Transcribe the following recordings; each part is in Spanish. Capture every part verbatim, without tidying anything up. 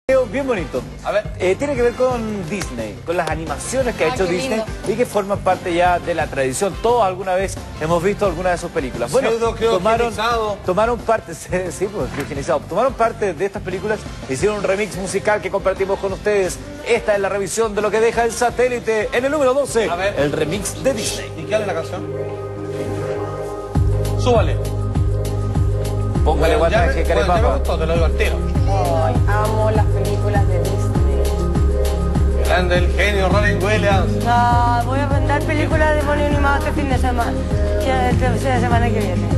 Bien bonito. A ver, eh, tiene que ver con Disney, con las animaciones que ha ah, hecho Disney lindo. Y que forman parte ya de la tradición. Todos alguna vez hemos visto alguna de sus películas. Bueno, tomaron, tomaron parte, sí, pues, criogenizado. Tomaron parte de estas películas, hicieron un remix musical que compartimos con ustedes. Esta es la revisión de lo que deja el satélite en el número doce. A ver. El remix de Disney. ¿Y qué habla la canción? Súbale. Póngale bueno, guataje, me, carepapa. bueno, me gustó, te lo digo al tiro. Ay, amo las películas de Disney. Grande el genio Robin Williams. Ah, voy a vender películas de mono animado este fin de semana. Que este fin de semana que viene.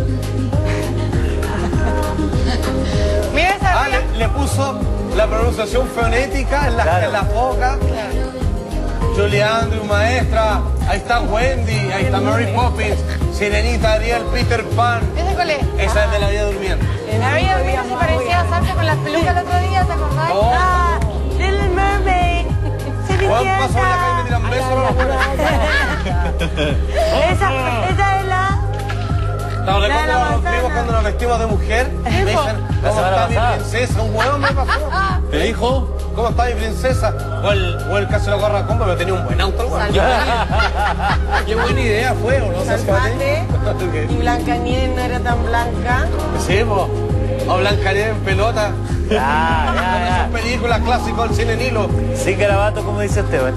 Mira esa. Ah, le, le puso la pronunciación fonética en la, claro. en la boca. Claro. Julie Andrews, maestra. Ahí está Wendy, ahí está Mary Poppins, Sirenita, Ariel, Peter Pan. ¿Ese cuál es? Esa es de La Vida Durmiente. La Vida Durmiente se parecía a Sasha con las pelucas el otro día, ¿te acordás? Oh. Ah, Little Mermaid. ¿Cuál pasó en la calle? Me tiran besos, no lo puedo. Esa, esa es la... Estamos de cuando nos vestimos cuando nos vestimos de mujer. Me dicen, ¿cómo está mi princesa? Un hueón me pasó. ¿Te dijo? ¿Cómo está mi princesa? O el, o el caso de la gorra combo, pero tenía un buen auto. Qué buena idea fue, ¿o no? Salpate. Y Blancanieves no era tan blanca. Sí, po. O Blancanieves en pelota. Ya, ya, ya. Son películas clásicas del cine Nilo. Sin garabato, como dice Esteban.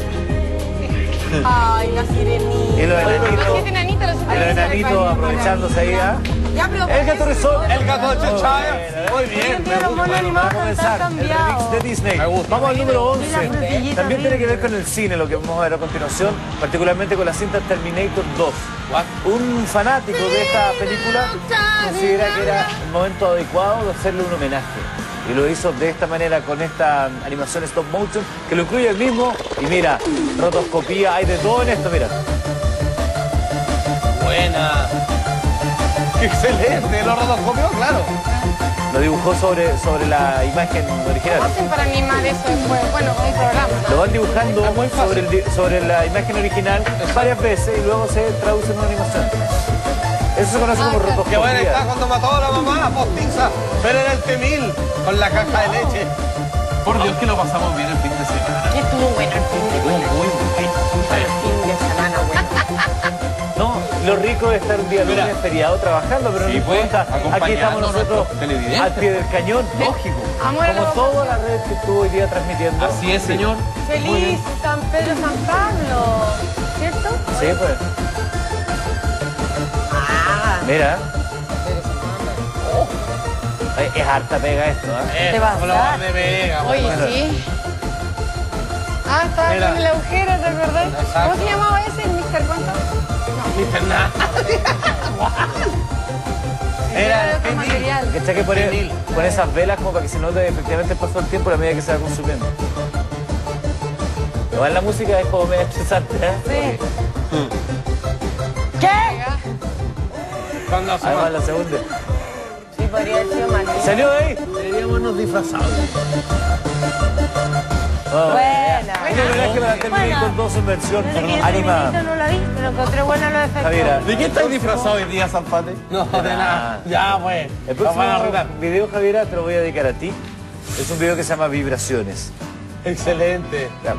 Ay, la sirenita. Y los enanitos, Los siete enanitos, los siete y los enanitos. enanitos aprovechándose ahí, ¿ah? Ya, pero El gato Resol. El gato de Chachaya. Muy bien. Mira, los monos animados Vamos a están comenzar el remix cambiados. de Disney. Me gusta. Vamos al número Mira, once. frutillita También tiene rica. que ver con el cine, lo que vamos a ver a continuación, particularmente con la cinta Terminator dos. What? Un fanático de esta película considera que era el momento adecuado de hacerle un homenaje. Y lo hizo de esta manera con esta animación stop motion que lo incluye el mismo. Y mira, rotoscopía, hay de todo en esto, mira. Buena. Qué excelente. Lo rotoscopió, claro. Lo dibujó sobre, sobre la imagen original. ¿Cómo hacen para animar eso después? Bueno, con un programa, Lo ¿no? van dibujando sobre, el di- sobre la imagen original varias veces y luego se traduce en una animación. Eso se conoce Ah, como claro. Qué buena está rotoscopía. cuando mató a la mamá, postiza. Pero era el temil con la caja de leche. Por Dios que lo pasamos bien el fin de semana. Que estuvo bueno el fin de Estuvo semana. muy bueno. El fin de semana, bueno. No, lo rico es estar un día lunes feriado trabajando, pero Sí, no pues, importa. Aquí estamos acompañando a nosotros nuestros televidentes. al pie del cañón. Lógico. Amor a Como los toda la red que estuvo hoy día transmitiendo. Así es, señor. Feliz San Pedro, San Pablo. ¿Cierto? Sí, pues. Ah. Mira. Oye, es harta pega esto, ¿eh? Te vas a dar. de Vega. Oye, Bueno. sí. Ah, estaba Mira. con el agujero, ¿te acordás? Exacto. ¿Cómo se llamaba ese? ¿El mister Cuánto? Mister Nada. Era el otro temil. material. ¿Cachai que pone, pone esas velas como para que se note efectivamente el paso del tiempo a la medida que se va consumiendo? Igual la música es como medio estresante, ¿eh? Sí. ¿Qué? Cuando se Además la segunda. Sí, podría haber sido más. ¿Salió de ahí? Deberíamos nos disfrazados. Oh, Buena. Un homenaje para Terminator Buena. dos en versión No sé qué animada. no la vi, pero encontré buena los efectos. Javiera. ¿De qué estáis disfrazados hoy día, Salpate? No, de nada. Ya, pues. El Nos van a arreglar. próximo video, Javiera, te lo voy a dedicar a ti. Es un video que se llama Vibraciones. Excelente. Ya.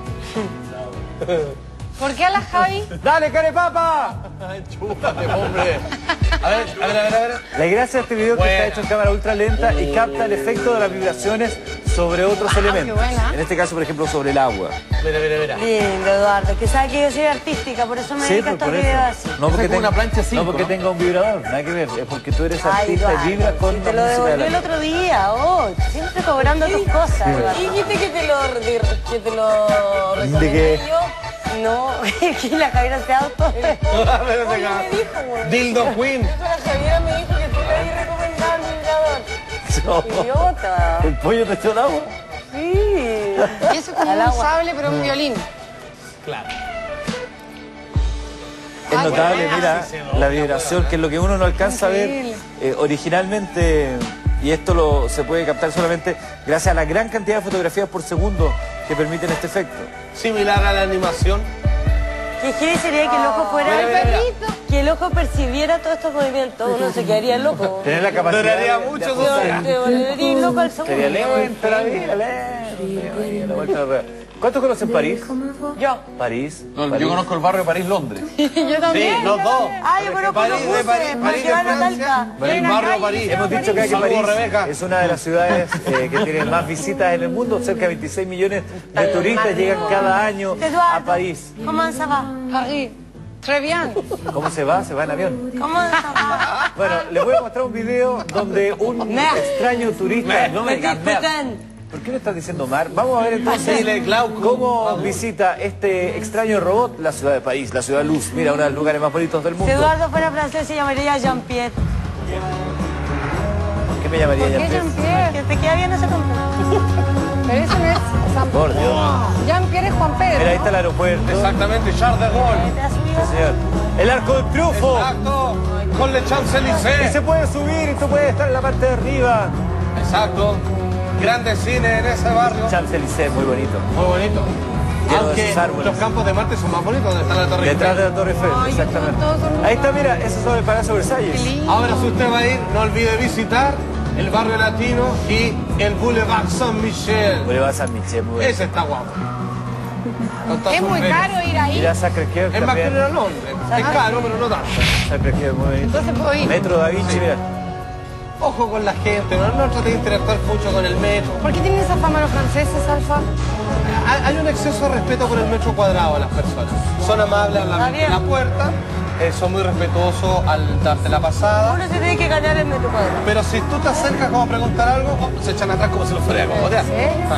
¿Por qué a la Javi? ¡Dale, carepapa! Ay, chúpate, hombre. A ver, a ver, a ver, a ver. La gracia de este video es que Buena. está hecho en cámara ultra lenta y capta el efecto de las vibraciones sobre otros elementos. buena. En este caso, por ejemplo, sobre el agua. Mira, mira, mira. Lindo, Eduardo, que sabe que yo soy artística, por eso me dedico a pues, estos videos así. No porque, como tenga, una plancha no cinco, porque ¿no? tenga un vibrador, nada que ver. Es porque tú eres Ay, artista Eduardo, y vibras con si te la lo música de devolví el la... otro día, oh, siempre cobrando tus cosas, Eduardo. Dijiste que te lo, de- que te lo ¿De recomendé qué? yo. No, que la Javiera se auto. Espérate Oye, acá. me dijo, güey. Dildo Queen. La Javiera me dijo que tú le habías recomendado el vibrador. Idiota. ¿El pollo te echó el agua? Sí. Y eso es como Al un agua. sable, pero un violín. Claro. Es Ay, notable, buena. mira, Sí, sí, no, la qué vibración, buena. que es lo que uno no alcanza a ver Increíble. eh, originalmente, y esto lo se puede captar solamente gracias a la gran cantidad de fotografías por segundo que permiten este efecto. Similar a la animación. ¿Qué quiere sería que el ojo fuera? Mira, mira, mira. Perrito. que el ojo percibiera todos estos movimientos, uno se quedaría loco. Tener la capacidad. Duraría de- mucho, de- eso Te, te volverías loco al segundo. Sería lento la vida, lento. La vuelta al ruedo. ¿Cuántos conocen París? Yo. París. No, París. yo conozco el barrio París-Londres. Yo también. Sí, los dos. Ah, yo conozco los París de buses, París, para París que de van a Francia. Talca. El barrio París. Hemos dicho acá que Saludos, París Rebeca. es una de las ciudades eh, que tiene más visitas en el mundo. Cerca de veintiséis millones de turistas llegan cada año a Eduardo, París. ¿cómo se va? París. Très bien. ¿Cómo se va? Se va en avión. ¿Cómo se va? Bueno, les voy a mostrar un video donde un Mer. extraño turista... No me digas mer. Discuten. ¿Por qué no estás diciendo mar? Vamos a ver entonces Dile, Glauco. cómo visita este extraño robot la ciudad de París, la ciudad luz. Mira, uno de los lugares más bonitos del Si mundo. Eduardo fuera francés se llamaría Jean-Pierre. ¿Qué me llamaría ¿Por qué Jean-Pierre? Jean-Pierre? Que te queda bien ese nombre. Pero eso no es San Por Dios. Jean-Pierre es Juan Pedro. Mira, ahí está el aeropuerto. Exactamente, Charles de Gaulle. ¿Te has subido? Sí, señor. El Arco del Triunfo. Exacto. Con Le Y Champs-Élysées. se puede subir y tú puedes estar en la parte de arriba. Exacto. Grandes cines en ese barrio. Champs-Élysées, muy bonito. Muy bonito. Lleno de Aunque sus árboles. los campos de Marte son más bonitos donde está la Torre Detrás de Eiffel. la Torre Eiffel, Ay, exactamente. todos son- Ahí está, mira, eso es el Palacio Versalles. Ahora si usted va a ir, no olvide visitar el barrio latino y el Boulevard Saint-Michel. Boulevard San Michel, muy bueno. Ese está guapo. Con todas Es sus muy velas. caro ir ahí. Mira Sacré-Cœur Es más que también. ir a Londres. Es caro, pero no tanto. Sacré-Cœur, muy bonito. Entonces puedo ir. Metro Da Vinci, mira. Ojo con la gente, no, no trate de interactuar mucho con el metro. ¿Por qué tienen esa fama los franceses, Alfa? Hay hay un exceso de respeto por el metro cuadrado a las personas. Son amables al Está abrirte bien. la puerta, eh, son muy respetuosos al darte la pasada. Uno se tiene que ganar el metro cuadrado. Pero si tú te acercas como a preguntar algo, oh, se echan atrás como si lo fuera a acomodear. Ah.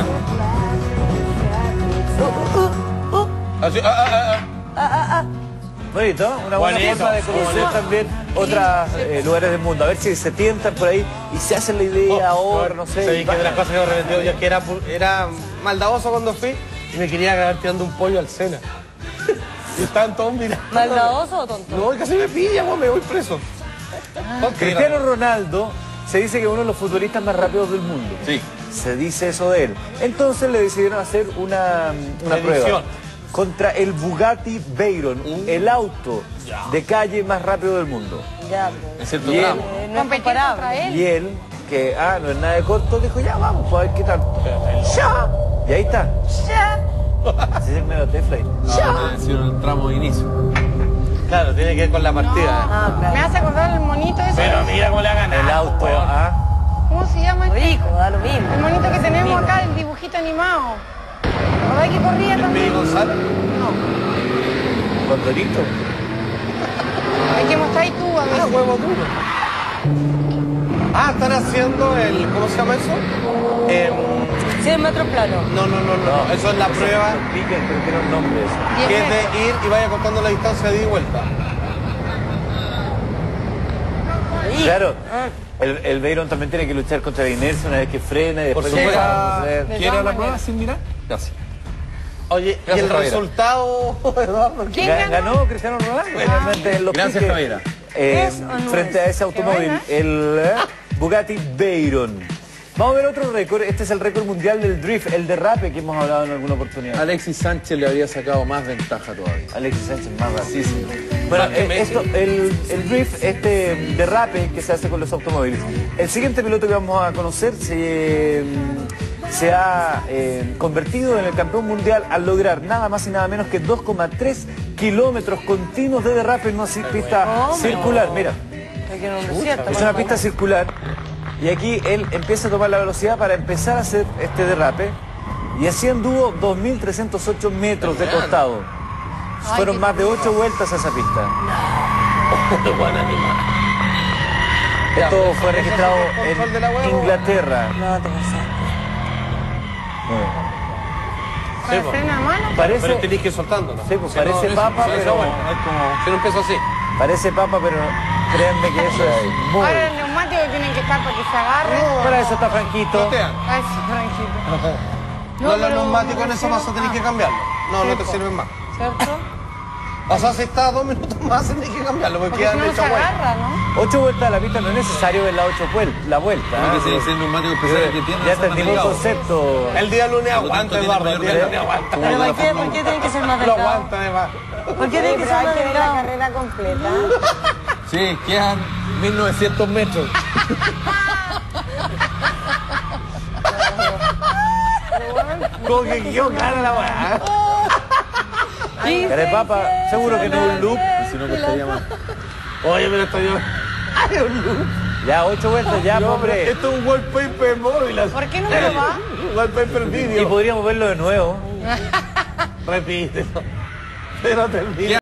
Así, ah, ah, ah, ah. Bonito, una buena Bonito. forma de conocer también otros lugares del mundo. A ver si se tientan por ahí y se hacen la idea ahora, no sé. Sí, que de las cosas que me arrepentido yo es que era, pu- era maldadoso cuando fui y me quería agarrar tirando un pollo al Sena. Y estaban todos mirando. ¿Maldadoso o tonto? No, casi me pilla, vos, me voy preso. Cristiano Ronaldo se dice que es uno de los futbolistas más rápidos del mundo. Sí. Se dice eso de él. Entonces le decidieron hacer una, una Edición. prueba contra el Bugatti Veyron, el auto de calle más rápido del mundo. Ya, Es cierto, Bien. bravo. pues, no es Competir comparable. contra él. Y él, que ah, no es nada de corto, dijo, ya vamos, pues a ver qué tal. ¡Ya! Y ahí está. Ya. Ese es el medio tefla ahí. Ah, hicieron el tramo de inicio. Claro, tiene que ver con la partida. Ah, Me claro. hace acordar el monito ese. Pero mira cómo le hagan El auto, ah. ¿Cómo se llama este? Rico, da lo mismo. El monito que tenemos acá, el dibujito animado. ¿Verdad que corría ¿El Piri también? González? Condorito. Hay que mostrar tú a Ah, ver. huevo duro. Ah, están haciendo el, ¿cómo se llama eso? Em, Sí, el metro plano. no, no, no, no, eso es la prueba Los piques, pero tiene un nombre eso. que es de ir y vaya contando la distancia de ida y vuelta. Claro. El, el Veyron también tiene que luchar contra la inercia una vez que frena y después Por supuesto. deja de hacer. De ¿Quiere todas la prueba maneras. sin mirar? Gracias. Oye, ¿y Gracias, el Javiera. resultado, Eduardo? ¿Quién Ga- ganó? Ganó Cristiano Ronaldo, obviamente, en los Gracias, piques, Javiera. eh, ¿Es o no frente a ese automóvil, buena. el eh, Bugatti Veyron. Vamos a ver otro récord. Este es el récord mundial del drift, el derrape que hemos hablado en alguna oportunidad. Alexis Sánchez le habría sacado más ventaja todavía. Alexis Sánchez más rapidísimo. Bueno, Más que eh, Messi. esto, el, el drift, este derrape que se hace con los automóviles. El siguiente piloto que vamos a conocer se, se ha eh, convertido en el campeón mundial al lograr nada más y nada menos que dos coma tres kilómetros continuos de derrape en una ci- pista ¿Cómo? circular. Mira, Es que no es cierto. es una pista circular y aquí él empieza a tomar la velocidad para empezar a hacer este derrape y así anduvo dos mil trescientos ocho metros de costado. Fueron qué más de ocho vueltas a esa pista. Esto fue registrado control de la en huevo. Inglaterra. No, te pasaste. ¿Para frena a mano? Parece, Pero tenés que ir soltándolo. sí, pues Si parece no, papa, eso- eso pero bueno, es como- si no empiezo así. parece papa, pero créanme que eso es muy. Ahora el neumático tienen que estar para que se agarre. Para eso está Franquito. Flotean. Ay, sí, tranquilo. No, los pero- neumáticos en eso vas a tener que cambiarlo. No, no te Sí, po. sirven más. ¿Cierto? O sea, si está dos minutos más, hay que cambiarlo, porque, Porque quedan si no, no se ocho vueltas. agarra, ¿no? Ocho vueltas a la pista no es necesario ver la ocho vuel la vuelta. Tiene que ser ¿eh? ese neumático especial que tiene. Ya entendimos el concepto. El día lunes Por lo aguanta, tanto, tiene Eduardo, el día mayor lunes aguanta. Como ¿Pero de la por qué, Fórmula por qué uno. tiene que ser más Lo delgado? aguanta, además. ¿Por qué tiene que Pero ser hay más que ver la delgado? carrera completa. Sí, quedan mil novecientos metros. Como que quedó cara la weá. Carepapa, seguro que no es un loop. Si no costaría más. Oye, pero esto yo... Ay, un loop. Ya, ocho vueltas ya, No, hombre. pero esto es un wallpaper móvil. así. ¿Por qué no me lo va? Un wallpaper Y video. podríamos verlo de nuevo. Repítelo. Pero termina.